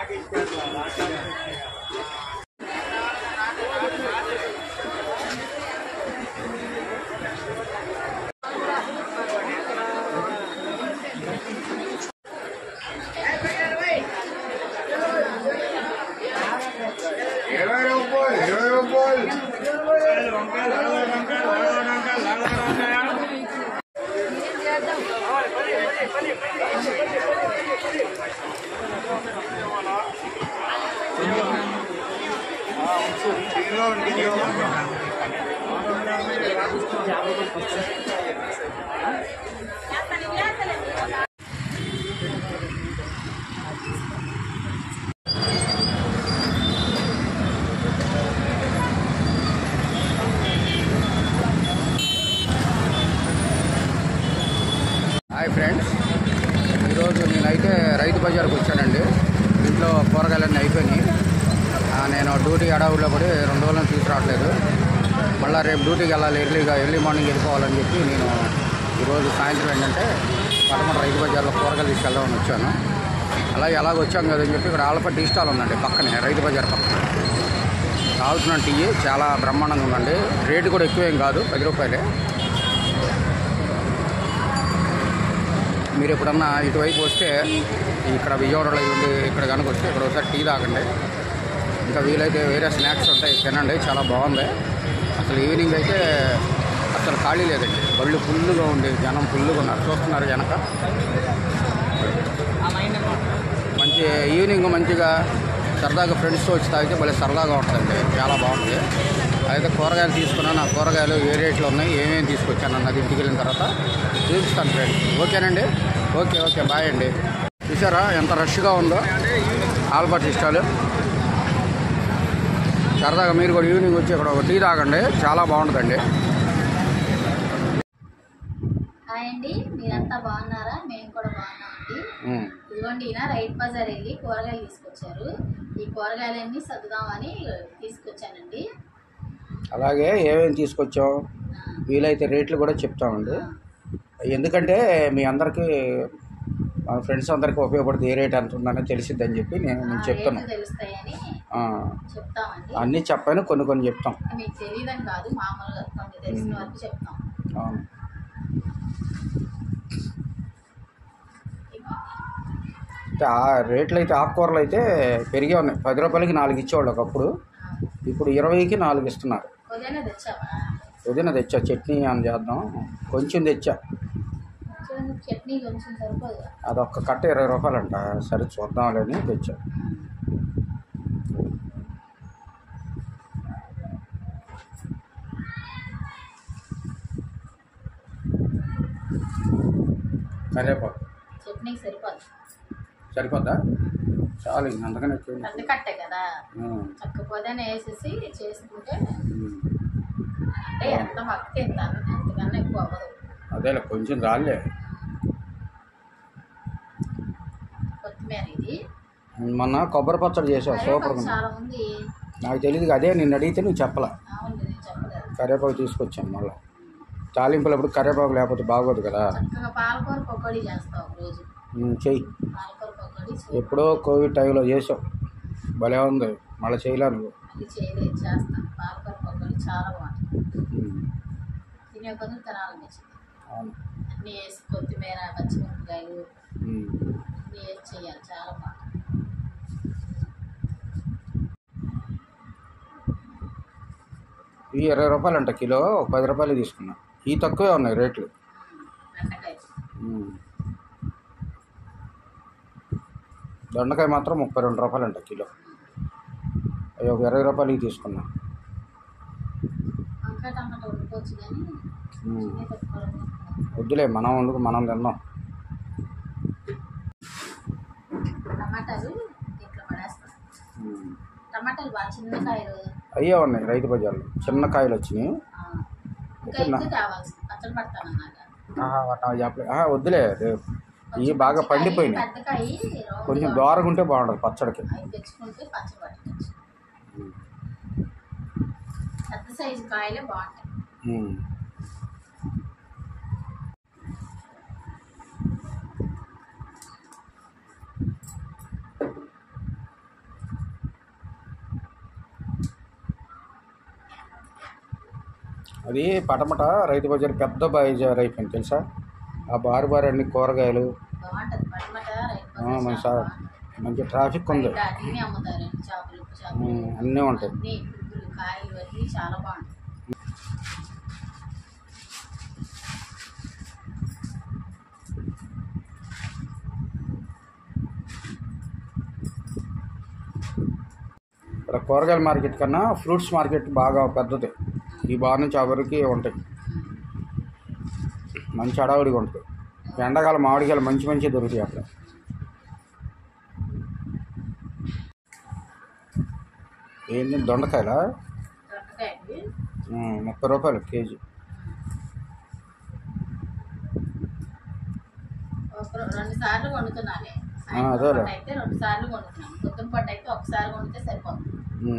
Hi friends, ఈరోజు నేనైతే రైతు బజార్కి వచ్చానండి. ఇంట్లో కూరగాయలన్నీ అయిపోయినాయి. నేను డ్యూటీ అడవుల్లో పడి 2 రోజులను తీసుకురావట్లేదు. మళ్ళీ రేపు డ్యూటీకి వెళ్ళాలి, ఎర్లీ మార్నింగ్ వెళ్ళిపోవాలని చెప్పి నేను ఈరోజు సాయంత్రం ఏంటంటే పడమట రైతు బజార్లో కూరగాయలు తీసుకెళ్దామని వచ్చాను. అలాగే వచ్చాం కదని చెప్పి ఇక్కడ ఆల్ఫా టీ స్టాల్ ఉందండి పక్కనే, రైతు బజార్ పక్కన. తాగుతున్న టీ చాలా బ్రహ్మాండంగా ఉందండి. రేటు కూడా ఎక్కువేం కాదు, 10 రూపాయలే. మీరు ఎప్పుడన్నా ఇటువైపు వస్తే ఇక్కడ విజయవాడలో ఉండి ఇక్కడ కనుక వస్తే ఇక్కడ ఒకసారి టీ తాగండి. ఇంకా వీలైతే వేరే స్నాక్స్ ఉంటాయి, తినండి. చాలా బాగుంది. అసలు ఈవినింగ్ అయితే అసలు ఖాళీ లేదండి. బళ్ళు ఫుల్గా ఉండి జనం ఫుల్గా ఉన్నారు, చూస్తున్నారు వెనక. మంచి ఈవినింగ్ మంచిగా సరదాగా ఫ్రెండ్స్తో వచ్చి తాగితే భలే సరదాగా ఉంటుందండి, చాలా బాగుంటుంది. అయితే కూరగాయలు తీసుకున్నాను. ఆ కూరగాయలు ఏ రేట్లో ఉన్నాయి, ఏమేమి తీసుకొచ్చాను అన్నది ఇంటికి వెళ్ళిన తర్వాత చూపిస్తాను ఫ్రెండ్స్. ఓకేనండి, ఓకే బాయ్ అండి. చూసారా ఎంత రష్గా ఉందో ఆల్ఫా టీ స్టాల్. సరదాగా మీరు కూడా ఈవినింగ్ వచ్చి ఇక్కడ ఒక టీ తాగండి, చాలా బాగుంటుందండి. హాయ్ అండి, మీరంతా బాగున్నారా? మేము కూడా బాగున్నామండి. ఇదిగోండి, ఈయన రైతు బజార్ వెళ్ళి కూరగాయలు తీసుకొచ్చారు. ఈ కూరగాయలన్నీ సర్దుదామని తీసుకొచ్చానండి. అలాగే ఏమేమి తీసుకొచ్చాం, వీలైతే రేట్లు కూడా చెప్తామండి. ఎందుకంటే మీ అందరికీ, మా ఫ్రెండ్స్ అందరికీ ఉపయోగపడుతుంది. ఏ రేట్ ఎంత ఉందని తెలిసిద్దని చెప్పి నేను చెప్తాను. అన్నీ చెప్పాను, కొన్ని చెప్తాం. మీకు తెలియదని కాదు, మామూలుగా కొన్ని తెలిసిన వరకు చెప్తాం. అవును. ఆ రేట్లు అయితే ఆకుకూరలు అయితే పెరిగే ఉన్నాయి. 10 రూపాయలకి 4 ఇచ్చేవాళ్ళు ఒకప్పుడు, ఇప్పుడు 20కి 4 ఇస్తున్నారు. ఉదయం తెచ్చా, చట్నీ అని చేద్దాం. కొంచెం తెచ్చా, అదొక్క కట్ట 20 రూపాయలంట. సరే చూద్దాంలేని తెచ్చా. కరేపాకు సరిపోద్దా? చాలు, అందుకని కట్టే కదా, చక్కపోతే వేసేసి చేసుకుంటే ఎంత మక్కి ఎంతకన్నా ఎక్కువ అవ్వదు. అదేలే, కొంచెం రాలే. కొత్తిమీర ఇది మొన్న కొబ్బరి పచ్చడి చేసావు, సూపర్. చాలా ఉంది, నాకు తెలియదు. అదే నిన్ను అడిగితే నువ్వు చెప్పలా. కరివేపాకు తీసుకొచ్చాను. మళ్ళీ తాలింపులు అప్పుడు కరివేపాకు లేకపోతే బాగోదు కదా. పాలకూర పకోడీ చేస్తావు రోజు, చెయ్యి. ఎప్పుడో కోవిడ్ టైంలో చేసావు, భలే ఉంది. మళ్ళీ చేయలే నువ్వు. చేస్తాను పాలకూర పకోడీ, చాలా బాగుంటుంది. తినే కొంచెం తినాలనిపించింది. అన్నీ వేసి కొత్తిమీర, పచ్చిమిరపకాయలు అన్నీ వేసి చేయాలి, చాలా బాగుంటుంది. ఇవి 20 రూపాయలు అంట కిలో, 10 రూపాయలు తీసుకున్నా. ఇవి తక్కువే ఉన్నాయి రేట్లు. దొండకాయ మాత్రం 32 రూపాయలు అంట కిలో. అవి ఒక 20 రూపాయలకి తీసుకున్నా. వద్దులే, మనం వండుకు మనం తిన్నాం. అయ్యే ఉన్నాయి రైతు బజార్లో, చిన్న కాయలు వచ్చినాయి. వద్దులే, ఇవి బాగా పండిపోయినాయి. కొంచెం దూరంగా ఉంటే బాగుంటుంది పచ్చడికి. పెద్ద సైజు కాయలే బాగుంటాయి. అది పటమట రైతు బజార్ పెద్ద బజార్ అయిపోయింది తెలుసా. ఆ బారు అన్ని కూరగాయలు బాగుంటది పడమట రైతు ఆ, బజార్ మంచి చాలా మంచి ట్రాఫిక్ ఉంది. బయట అన్నీ అమ్ముతారండి, చేపలు అన్నీ ఉంటాయి. అన్నీ పువ్వులు కాయలు అన్నీ చాలా బాగుంటాయి. ఇక్కడ కూరగాయల మార్కెట్ కన్నా ఫ్రూట్స్ మార్కెట్ బాగా పెద్దది. ఈ బార్ నుంచి ఆ వరకు ఉంటాయి. మంచి హడావుడిగా ఉంటుంది. ఎండాకాలం మామిడికాయలు మంచి దొరుకుతాయి అక్కడ. ఏంటి దొండకాయలా? దొండకాయలు 30 రూపాయలు కేజీ. రెండు సార్లు వండుతున్నాను. అదేలే. అయితే 2 సార్లు వండుతున్నాను. పొద్దున పూట అయితే ఒకసారి వండితే సరిపోతుంది.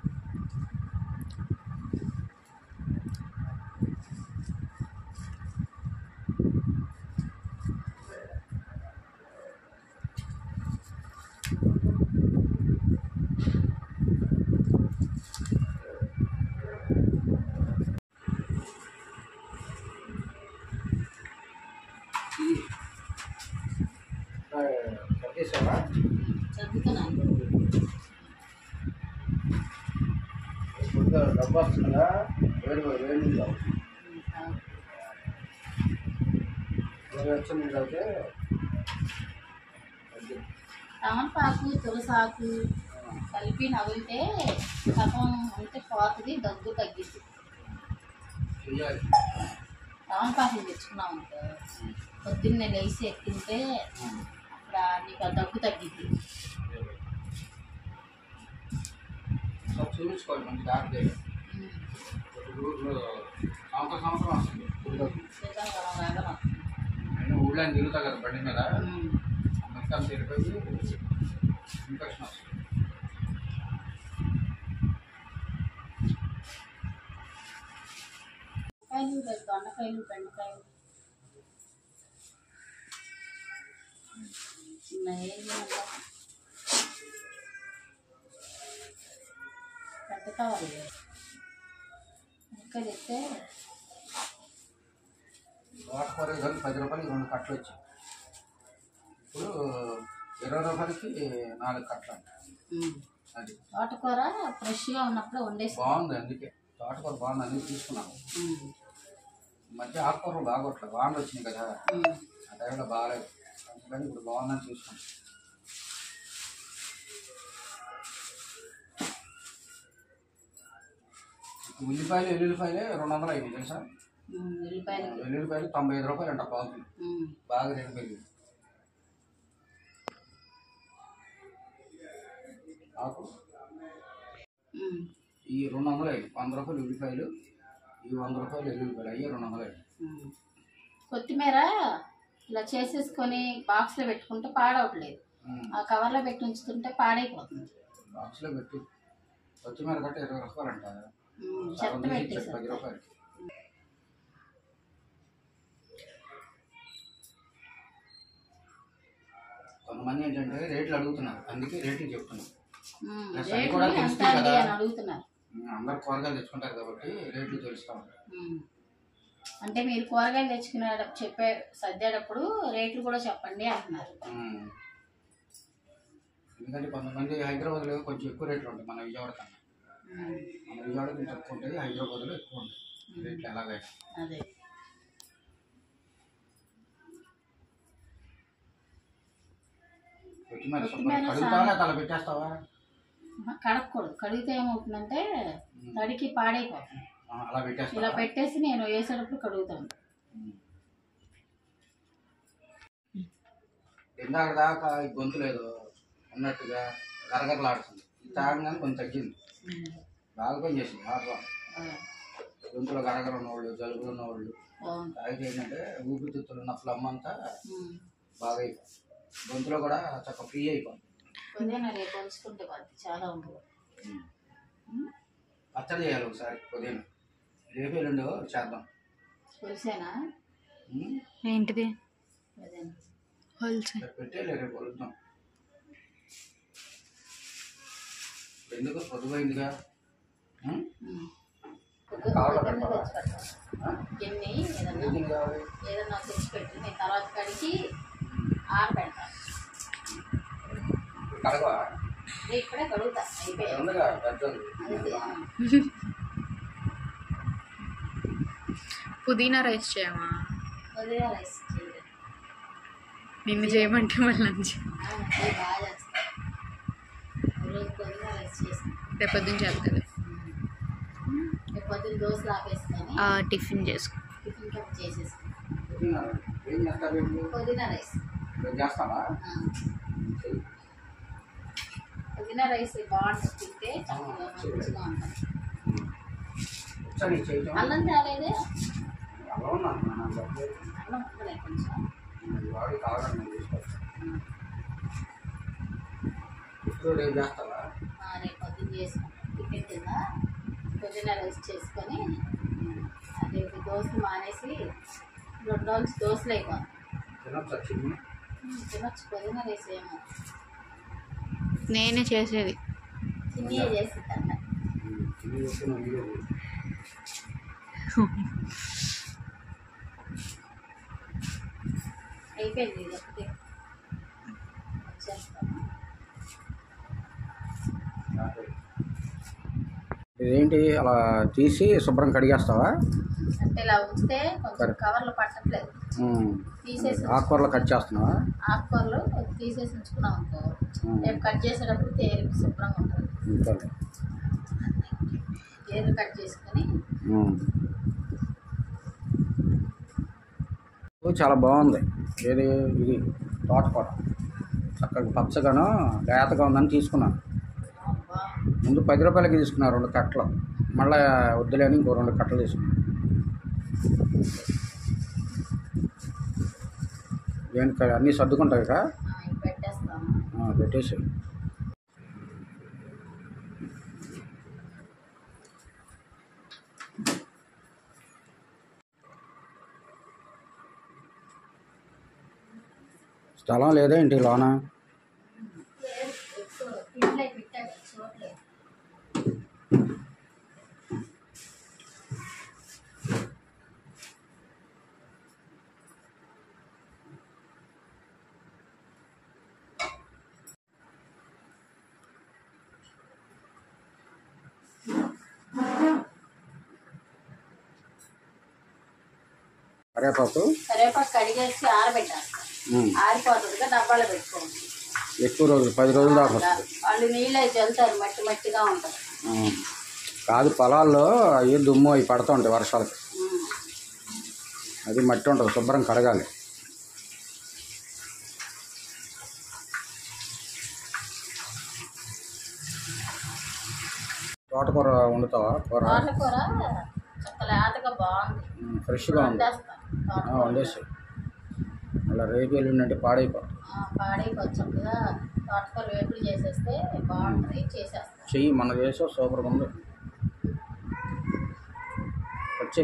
చదువుతున్నాను. డబ్బు వస్తుందా? వేడి వచ్చింది అయితే తమలపాకు తులసాకు కలిపి నవ్వితే కఫం అంటే పోతుంది, దగ్గు తగ్గిద్ది. తమలపాకులు తెచ్చుకున్నాం అనుకో, పొద్దున్నే లేచి ఎక్కింటే అక్కడ నీకు ఆ దగ్గు తగ్గిద్ది. చూపించుకోవాలి మంచి డాక్టర్ సంవత్సరం వస్తుంది. ఊళ్ళో తిరుగుతా కదా బండి మీద, మొత్తం తిరిగిపోయి ఇన్ఫెక్షన్ వస్తుంది. దొండకాయలు బెండకాయలు పెద్ద కావాలి ఇంకా చెప్తే తోటకూర 10 రూపాయలకి 2 కట్టలు వచ్చాయి. ఇప్పుడు 20 రూపాయలకి 4 కట్టలు. అది తోటకూర ఫ్రెష్గా ఉన్నప్పుడు వండేసి బాగుంది. అందుకే తోటకూర బాగుంది, అందుకే తీసుకున్నాము. మధ్య ఆకుకూరలు బాగోట్లేదు, వానలు వచ్చినాయి కదా, ఆ టైంలో బాగాలేదు. అందుకని ఇప్పుడు బాగుందని తీసుకున్నాం. ఉల్లిపాయలు ఎల్లుల్లిపాయలే 200 అయింది తెలుసా. ఎల్లుల్లిపాయలు 95 రూపాయలు అంట పావుకి. బాగా రేటు పెరిగింది. ఆకు ఈ 200 అయింది. 100 రూపాయలు ఉల్లిపాయలు, ఈ 100 రూపాయలు ఎల్లుల్లిపాయలు అయ్యి 200 అయింది. కొత్తిమీర ఇలా చేసేసుకొని బాక్స్లో పెట్టుకుంటే పాడవట్లేదు. ఆ కవర్లో పెట్టి ఉంచుతుంటే పాడైపోతుంది. బాక్స్లో పెట్టి కొత్తిమీర కట్ట 20 రూపాయలు అంట. చెత్త పెట్టేసి 10 రూపాయలు. కొంతమంది ఏంటంటే రేట్లు అడుగుతున్నారు, అందుకే రేట్లు చెప్తున్నాం. కూడా తెలుస్తాయి కదా, అడుగుతున్నారు. అందరు కూరగాయలు తెచ్చుకుంటారు కాబట్టి రేట్లు తెలుస్తా ఉంటారు. అంటే మీరు కూరగాయలు తెచ్చుకునే సర్దేటప్పుడు రేట్లు కూడా చెప్పండి అంటున్నారు. ఎందుకంటే కొంతమంది హైదరాబాద్లో కొంచెం ఎక్కువ రేట్లు ఉంటాయి మన విజయవాడ కన్నా. మన విజయవాడ కొంచెం తక్కువ ఉంటుంది, హైదరాబాద్లో ఎక్కువ ఉంటాయి రేట్లు. ఎలాగైనా అదే కడుగుతావా తల పెట్టేస్తావా? కడగకూడదు. కడిగితే ఏమవుతుందంటే తడికి పాడైపోతుంది. అలా పెట్టేస్తా. ఇలా పెట్టేసి నేను వేసేటప్పుడు కడుగుతాను. ఇందాక దాకా గొంతు లేదు ఉన్నట్టుగా గరగరలాడుతుంది. తాగగానే కొంచెం తగ్గింది, బాగా పని చేసింది. ఆటలో గొంతులో గరగర ఉన్నవాళ్ళు, జలుబులు ఉన్నవాళ్ళు తాగితే ఏంటంటే ఊపిరితిత్తులు ఉన్న ఫ్లమ్ అంతా బాగా అయిపోయింది. గొంతులో కూడా చక్కగా ఫ్రీ అయిపోయింది. రేపు పంచుకుంటే చాలా ఉంటుంది. పచ్చడి చేయాలి ఒకసారి పుదీనా. రేపు ఎల్లుండి చేద్దాం. పులిసేనా ఏంటిది? పెట్టేలే, రేపు వలుద్దాం. ఎందుకు పొద్దుపోయిందిగా. కావాలి గిన్నె ఏదన్నా తెచ్చిపెట్టి నేను తర్వాత కడిగి ఆరబెడతాను. ఇప్పుడే కడుగుతా అయిపోయాయి. పుదీనా రైస్ చేయమా? పుదీనా రైస్ చేయలేదు. నిన్ను చేయమంటే మళ్ళీ లంచ్ బాగా చేస్తాను. రోజు పుదీనా రైస్ చేస్తాను. రేపు పొద్దున్న చేస్తుంది. రేపు పొద్దున్న దోశలు ఆపేసుకొని టిఫిన్ చేసుకో. టిఫిన్ కప్ చేసేసుకుని పుదీనా రైస్ పుదీనా రైస్ బాగుంటుంది. తింటే చక్కగా మంచిగా ఉంటుంది. అల్లం తేలేదే, అన్నం ఉండలే కొంచెం. రేపు పొద్దున్న చేసుకుంటాం. టిఫిన్ కింద పుదీనా రైస్ చేసుకొని రేపు దోశలు మానేసి 2 రోజులు దోశలు అయిపోతాం. తినొచ్చు. పుదీనా రైస్ ఏమో నేనే చేసేది. చిన్నగా చేస్తుందంట. అయిపోయింది. ఇది ఒకటి వచ్చేస్తాను. ఇదేంటి అలా తీసి శుభ్రం కడిగేస్తావా? అంటే ఇలా ఉంచితే కొంచెం కవర్లు పట్టట్లేదు. తీసేసి ఆకుకూరలు కట్ చేస్తున్నావా? ఆకుకూరలు తీసేసి ఉంచుకున్నాం అనుకో, రేపు కట్ చేసేటప్పుడు తేలిక శుభ్రంగా ఉంటుంది. తేలిక కట్ చేసుకొని చాలా బాగుంది. ఇది తోటకూర చక్కగా పచ్చగాను లేతగా ఉందని తీసుకున్నాను. ముందు 10 రూపాయలకి తీసుకున్నాను 2 కట్టలు. మళ్ళీ వద్దులేని ఇంకో 2 కట్టలు తీసుకున్నాను. దేనికి అన్నీ సర్దుకుంటాయి కదా, పెట్టేసి. స్థలం లేదా ఇంటి లోన? కరివేపాకు కడిగేసి ఆరబెట్టాలి. ఆరిపోతుందిగా డబ్బాలో పెట్టుకోండి. ఎక్కువ రోజులు 10 రోజులు దాకా వాళ్ళు నీళ్ళు అయితే వెళ్తారు, మట్టి మట్టిగా ఉంటుంది. కాదు, పొలాల్లో అవి దుమ్ము అవి పడుతూ ఉంటాయి వర్షాలకి. అది మట్టి ఉంటుంది, శుభ్రం కడగాలి. తోటకూర వండుతావా? తోటకూర లేతగా బాగుంది, ఫ్రెష్గా ఉంది. వండేసి అలా రేపు వెళ్ళిందంటే పాడైపోతుంది. చక్కగా తోటకూర వేపులు చేసేస్తే బాగుంటుంది. చేసేస్తాం. చెయ్యి మన చేసే సూపర్గా ఉంది. వచ్చి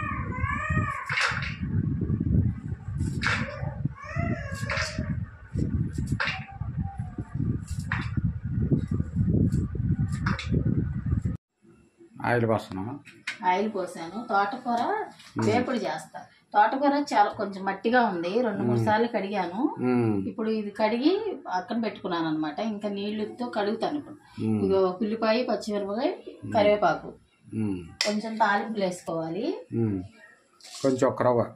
ఆయిల్ పోస్తున్నా. ఆయిల్ పోసాను. తోటకూర వేపుడు చేస్తా. తోటకూర చాలా కొంచెం మట్టిగా ఉంది, 2-3 సార్లు కడిగాను. ఇప్పుడు ఇది కడిగి పక్కన పెట్టుకున్నాను అనమాట. ఇంకా నీళ్ళతో కడుగుతాను. ఇప్పుడు ఇగో ఉల్లిపాయ, పచ్చిమిరపకాయ, కరివేపాకు, కొంచెం తాలింపులు వేసుకోవాలి. కొంచెం ఒక రవ్వ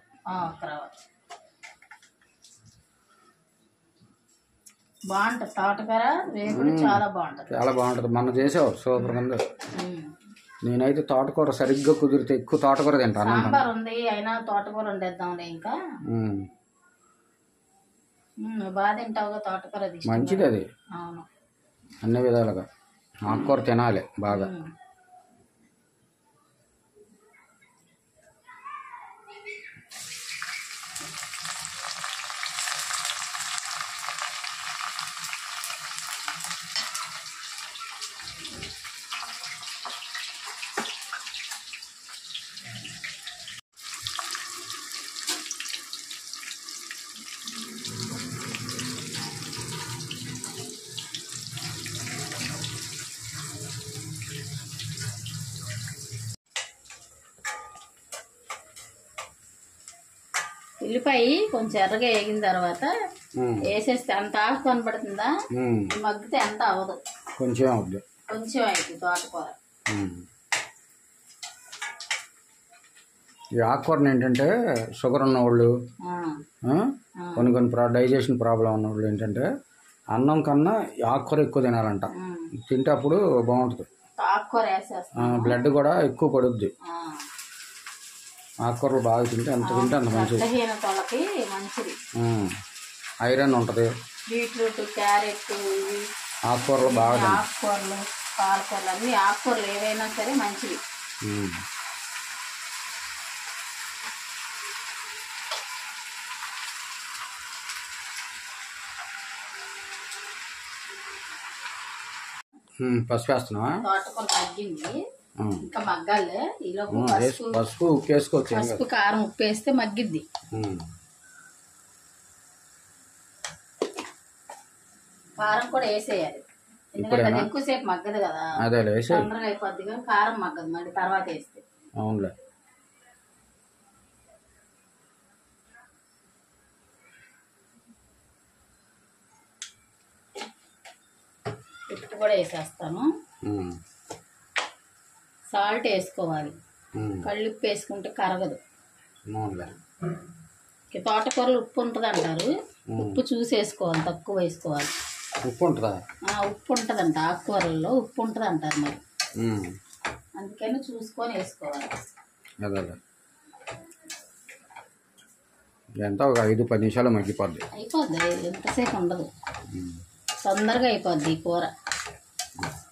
బాగుంటుంది. తోటకూర వేపుడు చాలా బాగుంటుంది. చాలా బాగుంటుంది. మన చేసావు సూపర్గా ఉంది. నేనైతే తోటకూర సరిగ్గా కుదిరితే ఎక్కువ తోటకూర తింటాను. సాంబార్ ఉంది, అయినా తోటకూర వండేద్దాంలే. ఇంకా బాగా తింటావుగా తోటకూర. మంచిది అది. అవును, అన్ని విధాలుగా ఆకుకూర తినాలి బాగా. ఉల్లిపాయ కొంచెం ఎర్రగా వేగిన తర్వాత వేసేస్తే అంత ఆకు కనపడుతుందా, మగ్గితే ఎంత అవ్వదు, కొంచెం అవుద్ది, కొంచెం అవుతుంది తోటకూర. ఈ ఆకుకూరని ఏంటంటే షుగర్ ఉన్నవాళ్ళు, కొన్ని డైజెషన్ ప్రాబ్లం ఉన్నవాళ్ళు ఏంటంటే అన్నం కన్నా ఈ ఆకుకూర ఎక్కువ తినాలంట. తింటే అప్పుడు బాగుంటుంది, ఆకుకూర వేసేస్తాం, బ్లడ్ కూడా ఎక్కువ పడుద్ది. ఆకుకూరలు బాగా తింటే ఎంత తింటే అంత మంచిది, రక్తహీనతలకి మంచిది. ఐరన్ ఉంటుంది. బీట్రూట్, క్యారెట్, ఆకుకూరలు బాగా, ఆకుకూరలు, పాలకూరలు అన్ని ఆకుకూరలు ఏవైనా సరే మంచిది. పసుపు వేస్తున్నావా? తోటకూర తగ్గింది, ఇంకా మగ్గాలి. ఈలోపు పసుపు ఉప్పు వేసుకోవచ్చు, పసుపు కారం ఉప్పు వేస్తే మగ్గిద్ది. కారం కూడా వేసేయాలి, ఎందుకంటే అది ఎక్కువసేపు మగ్గదు కదా, తొందరగా అయిపోద్ది. కానీ కారం మగ్గదు మళ్ళీ తర్వాత వేస్తే. అవునులే. ఉప్పు కూడా వేసేస్తాను. సాల్ట్ వేసుకోవాలి, కళ్ళుప్పు వేసుకుంటే కరగదు. తోటకూరలు ఉప్పు ఉంటుంది అంటారు, ఉప్పు చూసి వేసుకోవాలి, తక్కువ వేసుకోవాలి. ఉప్పు ఉంటుందా? ఉప్పు ఉంటుందంట, ఆకుకూరల్లో ఉప్పు ఉంటుంది అంటారు మరి, అందుకని చూసుకొని వేసుకోవాలి. ఎంత ఒక 5-10 నిమిషాలు మగ్గిపోద్ది, అయిపోద్ది, ఎంతసేపు ఉండదు, తొందరగా అయిపోద్ది ఈ కూర.